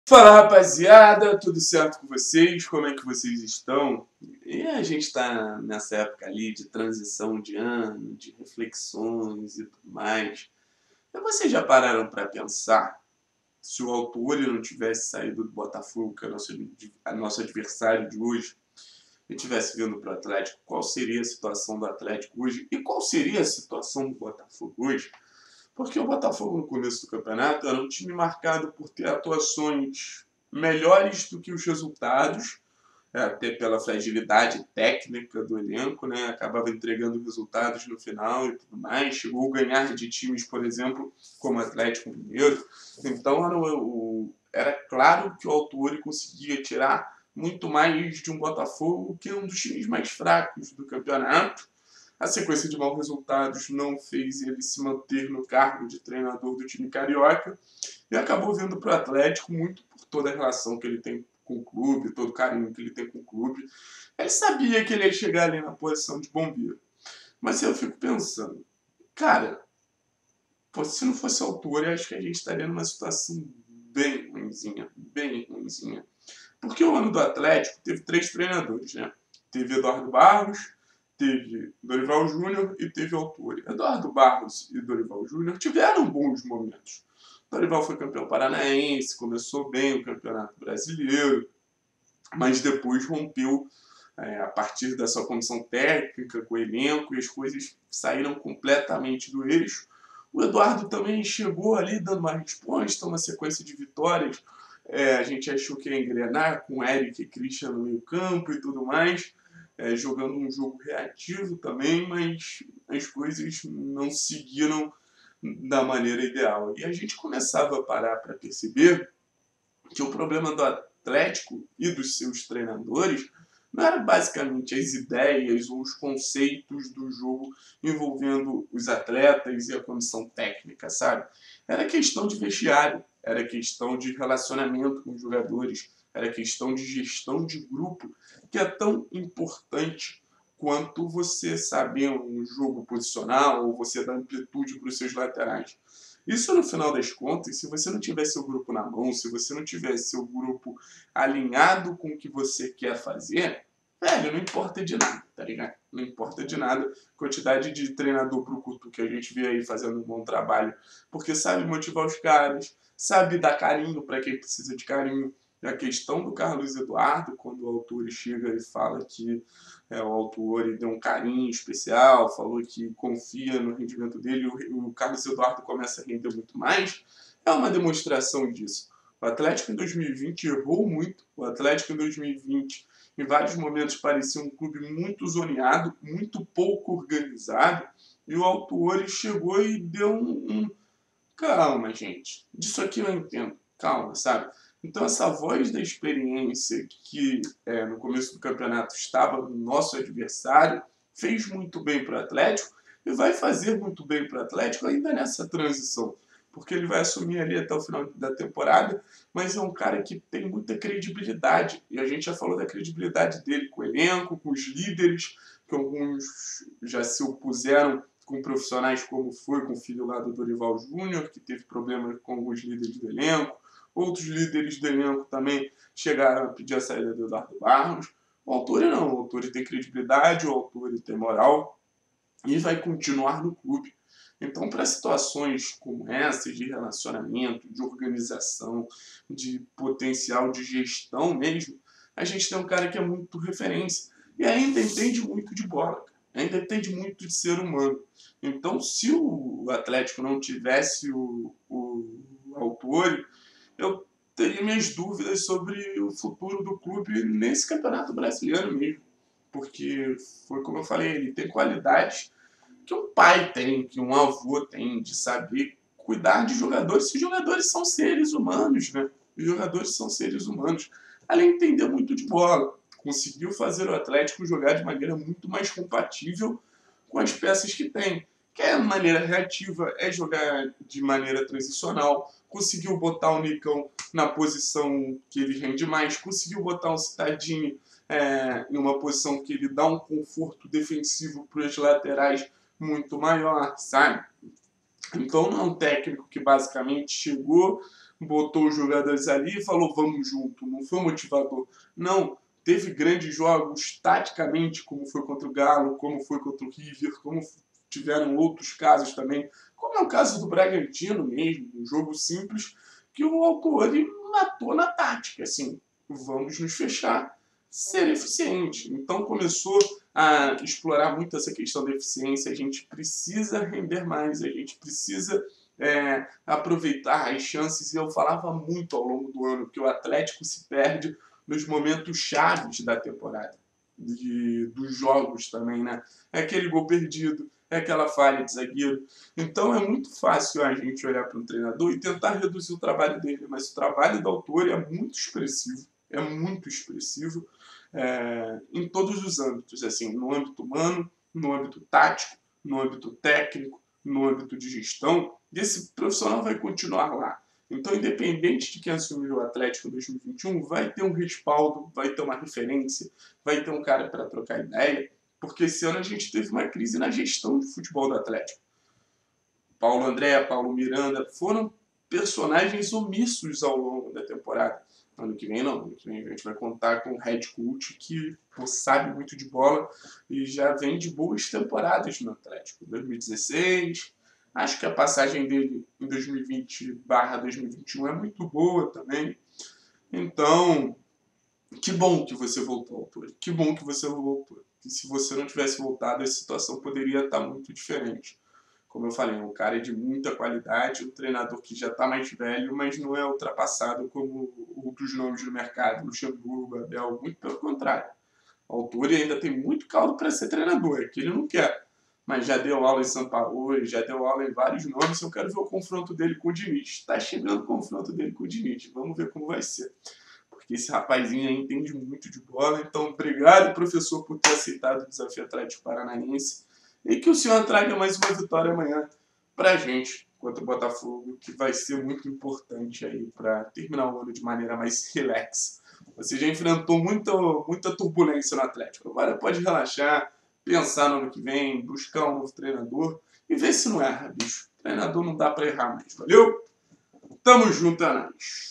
Fala, rapaziada, tudo certo com vocês? Como é que vocês estão? E a gente tá nessa época ali de transição de ano, de reflexões e tudo mais. E vocês já pararam para pensar se o Autori não tivesse saído do Botafogo, que é nosso adversário de hoje, e tivesse vindo para o Atlético, qual seria a situação do Atlético hoje e qual seria a situação do Botafogo hoje? Porque o Botafogo, no começo do campeonato, era um time marcado por ter atuações melhores do que os resultados, até pela fragilidade técnica do elenco, né? Acabava entregando resultados no final e tudo mais. Chegou a ganhar de times, por exemplo, como o Atlético Mineiro. Então era claro que o Autori conseguia tirar muito mais de um Botafogo, que é um dos times mais fracos do campeonato. A sequência de maus resultados não fez ele se manter no cargo de treinador do time carioca e acabou vindo para o Atlético muito por toda a relação que ele tem com o clube, todo o carinho que ele tem com o clube. Ele sabia que ele ia chegar ali na posição de bombeiro. Mas eu fico pensando, cara, pô, se não fosse a altura, acho que a gente estaria numa situação bem ruimzinha, bem ruimzinha. Porque o ano do Atlético teve 3 treinadores, né? Teve Eduardo Barros, teve Dorival Júnior e teve Autori. Eduardo Barros e Dorival Júnior tiveram bons momentos. Dorival foi campeão paranaense, começou bem o campeonato brasileiro, mas depois rompeu a partir da sua comissão técnica com o elenco e as coisas saíram completamente do eixo. O Eduardo também chegou ali dando uma resposta, uma sequência de vitórias. A gente achou que ia engrenar com Eric e Christian no meio campo e tudo mais, jogando um jogo reativo também, mas as coisas não seguiram da maneira ideal. E a gente começava a parar para perceber que o problema do Atlético e dos seus treinadores não era basicamente as ideias ou os conceitos do jogo envolvendo os atletas e a comissão técnica, sabe? Era questão de vestiário, era questão de relacionamento com os jogadores, era questão de gestão de grupo, que é tão importante quanto você saber um jogo posicional ou você dar amplitude para os seus laterais. Isso, no final das contas, se você não tiver seu grupo na mão, se você não tiver seu grupo alinhado com o que você quer fazer, velho, não importa de nada, tá ligado? Não importa de nada. Quantidade de treinador brucutu que a gente vê aí fazendo um bom trabalho, porque sabe motivar os caras, sabe dar carinho para quem precisa de carinho. A questão do Carlos Eduardo, quando o autor chega e fala que o autor deu um carinho especial, falou que confia no rendimento dele, o Carlos Eduardo começa a render muito mais, é uma demonstração disso. O Atlético em 2020 errou muito, o Atlético em 2020 em vários momentos parecia um clube muito zoneado, muito pouco organizado, e o Autuori chegou e deu calma, gente, disso aqui eu entendo, calma, sabe? Então essa voz da experiência que no começo do campeonato estava no nosso adversário, fez muito bem para o Atlético e vai fazer muito bem para o Atlético ainda nessa transição, porque ele vai assumir ali até o final da temporada, mas é um cara que tem muita credibilidade, e a gente já falou da credibilidade dele com o elenco, com os líderes, que alguns já se opuseram com profissionais como foi com o filho lá do Dorival Júnior, que teve problema com alguns líderes do elenco. Outros líderes do elenco também chegaram a pedir a saída do Eduardo Barros. O Autori não, o Autori tem credibilidade, o Autori tem moral e vai continuar no clube. Então, para situações como essas, de relacionamento, de organização, de potencial de gestão mesmo, a gente tem um cara que é muito referência e ainda entende muito de bola, ainda entende muito de ser humano. Então, se o Atlético não tivesse o Autori, eu teria minhas dúvidas sobre o futuro do clube nesse campeonato brasileiro mesmo. Porque, foi como eu falei, ele tem qualidades que um pai tem, que um avô tem, de saber cuidar de jogadores. Se os jogadores são seres humanos, né? Os jogadores são seres humanos. Além de entender muito de bola, conseguiu fazer o Atlético jogar de maneira muito mais compatível com as peças que tem. Que é maneira reativa, é jogar de maneira transicional, conseguiu botar o Nicão na posição que ele rende mais, conseguiu botar o Cittadini em uma posição que ele dá um conforto defensivo para os laterais muito maior, sabe? Então não é um técnico que basicamente chegou, botou os jogadores ali e falou vamos junto, não foi motivador. Não, teve grandes jogos taticamente, como foi contra o Galo, como foi contra o River, como tiveram outros casos também, como é o caso do Bragantino mesmo, um jogo simples, que o Autuori matou na tática, assim, vamos nos fechar, ser eficiente. Então começou a explorar muito essa questão da eficiência, a gente precisa render mais, a gente precisa aproveitar as chances, e eu falava muito ao longo do ano que o Atlético se perde nos momentos chaves da temporada, dos jogos também, né? É aquele gol perdido, é aquela falha de zagueiro. Então é muito fácil a gente olhar para um treinador e tentar reduzir o trabalho dele, mas o trabalho do autor é muito expressivo em todos os âmbitos, assim, no âmbito humano, no âmbito tático, no âmbito técnico, no âmbito de gestão, e esse profissional vai continuar lá. Então, independente de quem assumir o Atlético em 2021, vai ter um respaldo, vai ter uma referência, vai ter um cara para trocar ideia, porque esse ano a gente teve uma crise na gestão de futebol do Atlético. Paulo André, Paulo Miranda foram personagens omissos ao longo da temporada. Ano que vem não, ano que vem a gente vai contar com o head coach que sabe muito de bola e já vem de boas temporadas no Atlético. 2016, acho que a passagem dele em 2020/2021 é muito boa também. Então, que bom que você voltou, autor. Que bom que você voltou. E se você não tivesse voltado, a situação poderia estar muito diferente. Como eu falei, um cara de muita qualidade, um treinador que já está mais velho, mas não é ultrapassado como outros nomes do mercado, Luxemburgo, Abel, muito pelo contrário. O autor ainda tem muito caldo para ser treinador, é que ele não quer. Mas já deu aula em São Paulo, já deu aula em vários nomes, eu quero ver o confronto dele com o Diniz. Está chegando o confronto dele com o Diniz, vamos ver como vai ser. Porque esse rapazinho aí entende muito de bola, então obrigado, professor, por ter aceitado o desafio Atlético Paranaense. E que o senhor traga mais uma vitória amanhã pra gente contra o Botafogo, que vai ser muito importante aí para terminar o ano de maneira mais relax. Você já enfrentou muita turbulência no Atlético. Agora pode relaxar, pensar no ano que vem, buscar um novo treinador e ver se não erra, bicho. Treinador não dá para errar mais. Valeu? Tamo junto, Anais.